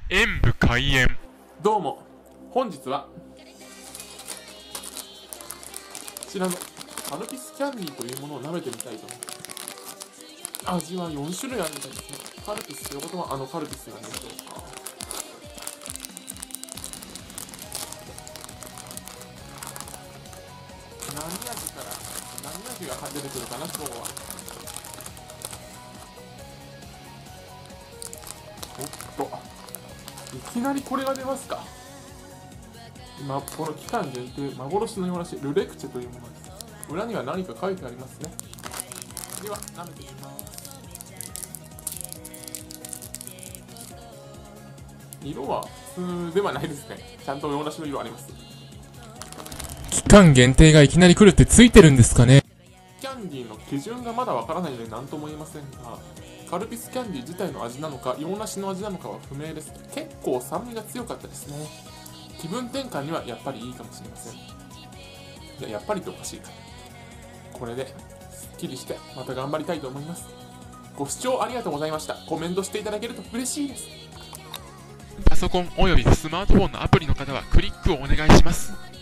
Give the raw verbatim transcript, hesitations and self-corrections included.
演武開演。 どうも、本日はこちらのカルピスキャンディーというものを舐めてみたいと思います。味はよん種類あるみたいですね。カルピスということはあのカルピスなんでしょうか。何味から何味が出てくるかな、今日は。おっと、いきなりこれが出ますか。今この期間限定幻の洋梨ルレクチェというものです。裏には何か書いてありますね。では舐めてみます。色は普通ではないですね。ちゃんと洋梨の色あります。 期間限定がいきなり来るってついてるんですかね。 キャンディーの基準がまだわからないので何とも言えませんが、カルピスキャンディー自体の味なのか洋梨の味なのかは不明です。結構酸味が強かったですね。気分転換にはやっぱりいいかもしれません。いや、やっぱりっておかしいか。これですっきりしてまた頑張りたいと思います。ご視聴ありがとうございました。コメントしていただけると嬉しいです。 パソコンおよびスマートフォンのアプリの方はクリックをお願いします。